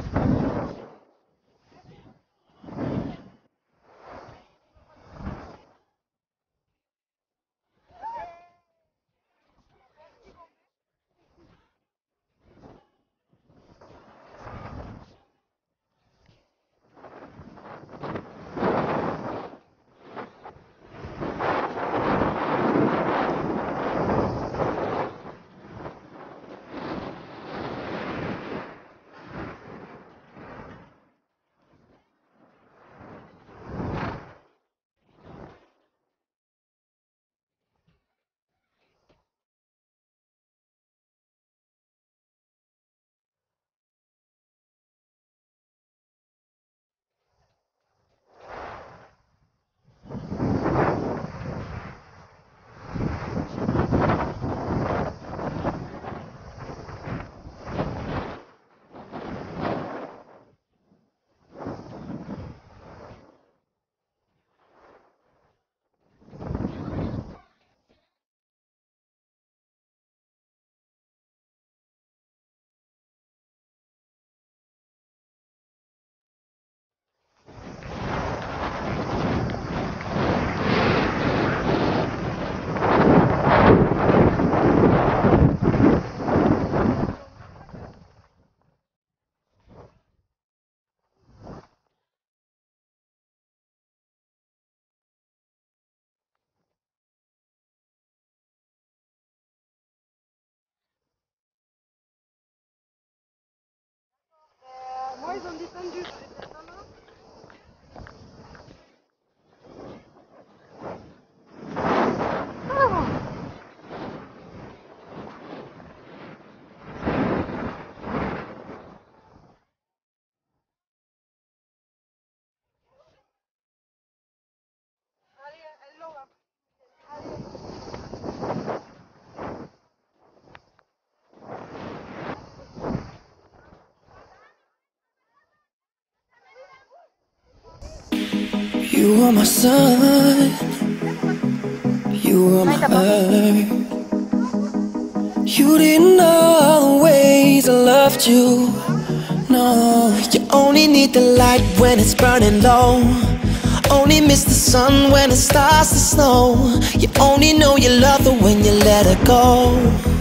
Moi, ils ont descendu. Allez, elles l'ont là. You were my sun, you were my earth. You didn't know all the ways I loved you. No, you only need the light when it's burning low. Only miss the sun when it starts to snow. You only know you love her when you let her go.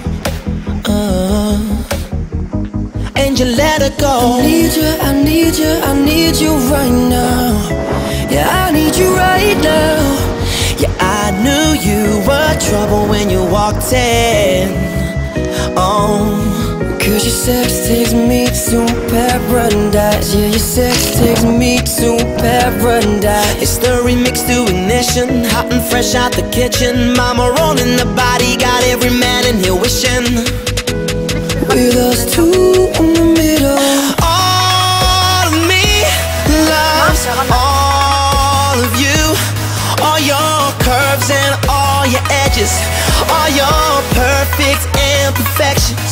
And you let her go. I need you, I need you, I need you right now. Yeah, I need you right now. Yeah, I knew you were trouble when you walked in. Oh, 'cause your sex takes me to paradise. Yeah, your sex takes me to paradise. It's the remix to Ignition, hot and fresh out the kitchen. Mama rolling the body, got every man in here wishing. With us two in the middle. All of me loves all of you. All your curves and all your edges. All your perfect imperfections.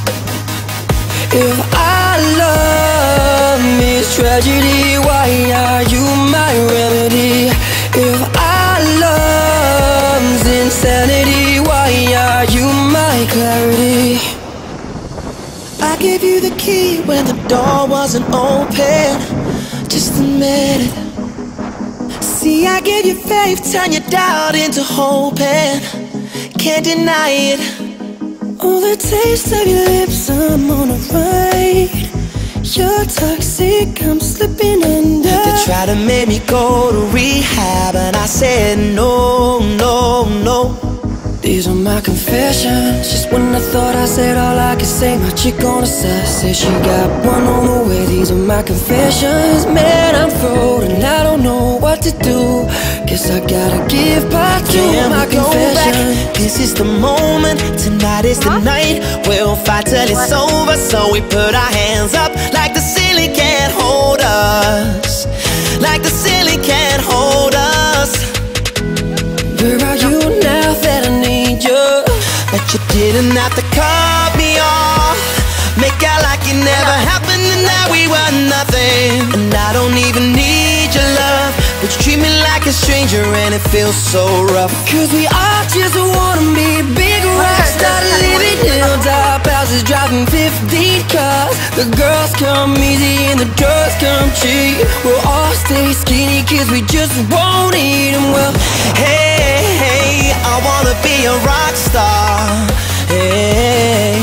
If our love is tragedy, why are you my remedy? If our love's insanity, why are you my clarity? I gave you the key when the door wasn't open. Just admit it. See, I gave you faith, turn your doubt into hope, and can't deny it. Oh, the taste of your lips, I'm on a ride. You're toxic, I'm slipping under. They try to make me go to rehab, and I said no, no, no. These are my confessions. Just when I thought I said all I could say, my chick on the side said she got one on the way. These are my confessions. Man, I'm frozen, I don't know what to do. Guess I gotta give part to my confession. This is the moment, tonight is the night. We'll fight till it's over, so we put our hands up. Like the ceiling can't hold us. Like the ceiling can't hold us. Where are you now that I need you? But you didn't have to cut me off. Make out like it never happened and that we were nothing. And I don't even need your love, but you treat me like a stranger and it feels so rough. Cause we all just wanna be big rock stars, living hilltop houses, driving 15 cars. The girls come easy and the drugs come cheap. We'll all stay skinny cause we just won't eat them. Well, hey, hey, I wanna be a rock star. Hey,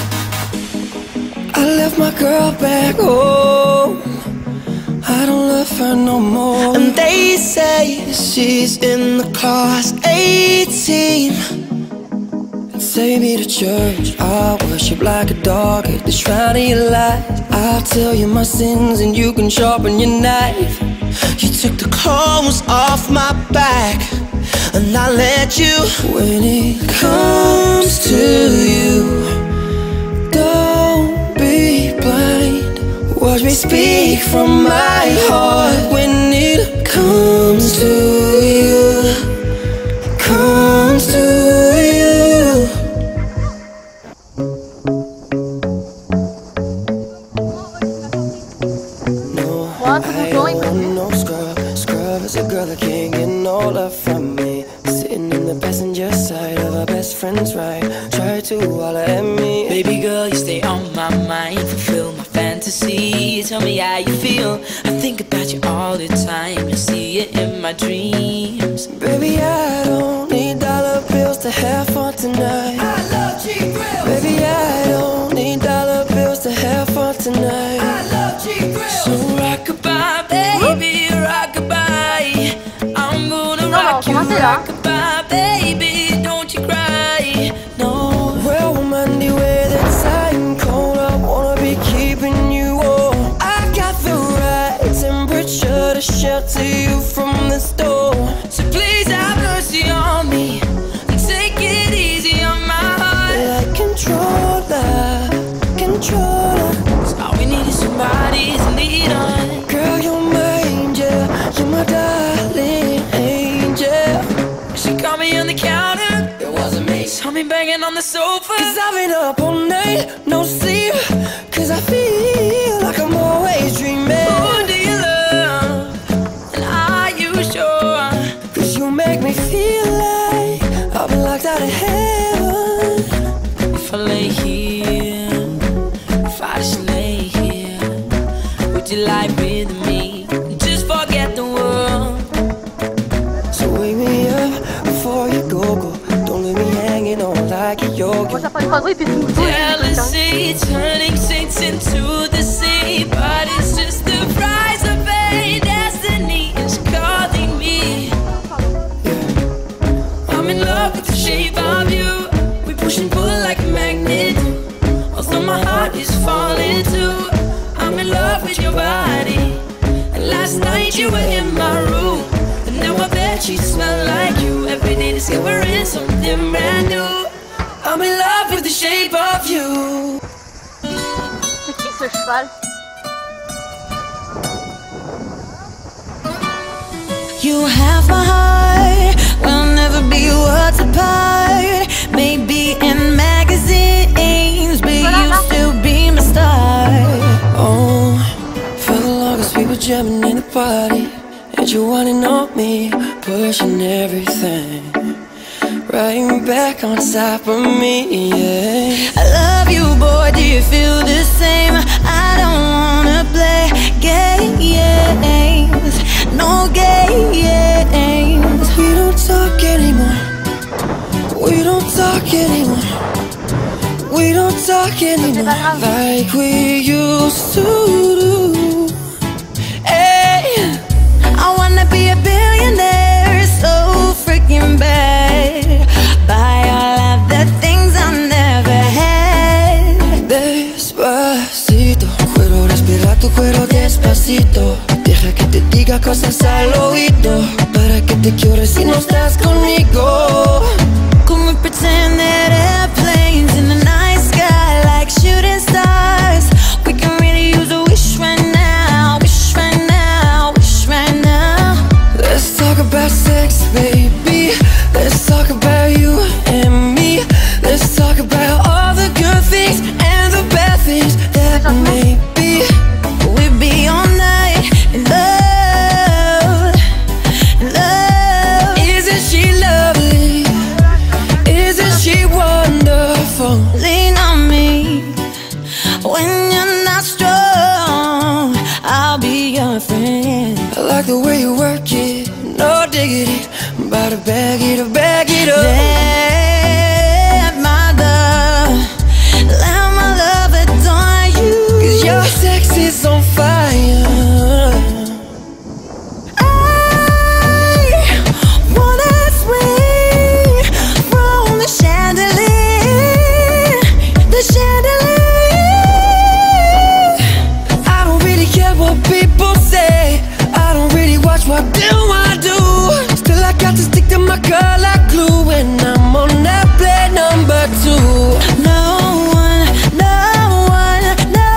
I left my girl back home, I don't love her no more. And they say she's in the class 18. Take me to church, I'll worship like a dog at the shrine of your life. I'll tell you my sins and you can sharpen your knife. You took the clothes off my back and I let you. When it comes to you, don't be blind, watch me speak from my heart. When it comes to you, comes to you. No scrub, scrub is a girl that can't get no love from me. Sitting in the passenger side of her best friend's ride, try to holler at me. Baby girl, you stay on my mind, fulfill my fantasy. Tell me how you feel, I think about you all the time. I see it in my dreams. Baby, I don't need dollar bills to have fun tonight. I love cheap grills. Baby, I don't need dollar bills to have fun tonight. I love cheap grills. So rockabye, baby, rockabye. I'm gonna rock you, rockabye, baby, don't you cry. No, well, Monday where the time cold, I wanna be keeping you warm. I got the right temperature to shelter you from the storm. So please have mercy on me and take it easy on my heart. Like controller, controller. So all we need is somebody to lead on. Girl, you're my angel, you're my darling angel. She caught me on the counter, It wasn't me. saw me banging on the sofa. Cause I've been up all night, no sleep. Cause I feel like I'm always dreaming. Who do you love? And are you sure? Cause you make me feel like I've been locked out of heaven. If I lay here, if I just lay here, would you lie with me and just forget the world? So wake me up before you go. Don't leave me hanging on like a yogi. Jealousy turning saints into the sea, but it's just the price of fate. Destiny is calling me. I'm in love with the shape of you. We push and pull like a magnet. Although my heart is falling too, I'm in love with your body. And last night you were in my room, and now I bet you smell like you. Every day discovering something brand new. I'm in love with the shape of you. C'est qui ce cheval? You have my heart, we'll never be worlds apart. Maybe in magazines, but you still be my star. Oh, for the longest we were jamming in the party, and you wanting on me, pushing everything right back on top of me, yeah. I love you, boy, do you feel the same? I don't wanna play games, no games. We don't talk anymore, we don't talk anymore, we don't talk anymore like we used to do. Hey, I wanna be a billionaire so freaking bad, buy all of the things I never had. Despacito, quiero respirar tu cuero despacito. Deja que te diga cosas al oído, para que te quiero si no estás conmigo. Come and pretend that airplanes in the night sky like shooting stars. We can really use a wish right now, wish right now, wish right now. Let's talk about sex, baby. Let's talk about you and me. Let's talk about all the good things and the bad things that maybe we'll be all night in love, in love, I'll be your friend. I like the way you work it, no diggity. I'm about to bag it up, bag it up. Let my love adore you. 'Cause your sex is on fire. I wanna swing from the chandelier, the chandelier. I don't really care what people say. I don't really watch what I do. Still I got to stick to my girl like glue. When I'm on that play number 2. No one, no one, no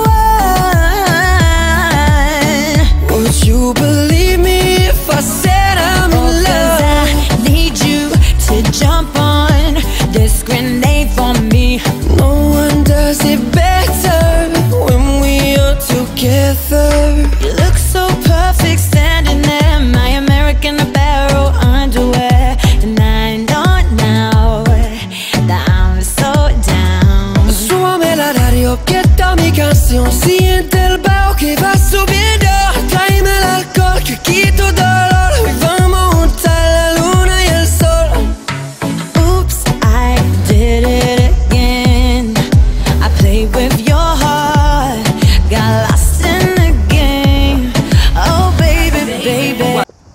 one. Would you believe me if I said I'm in love? 'Cause I need you to jump on this grenade for me. No one does it better when we are together. You look so perfect standing there, my American Apparel underwear. And I know now that I'm so down. Súbame la radio, que esta mi canción. Siente el bajo que va subiendo. Tráeme el alcohol que quito dolor. Hoy vamos juntar la luna y el sol. Oops, I did it again. I played with your heart, got lost in the game. Oh baby, baby.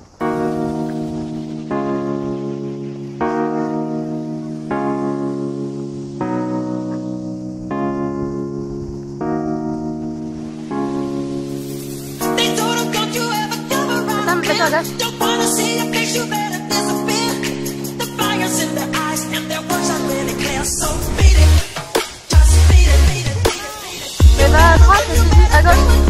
They told him, don't you ever come around again. Don't wanna see your face, you better disappear. The fire's in their eyes and their words are really clear. So beat it, just beat it, beat it, beat it, beat it. Et là à droite, et à gauche.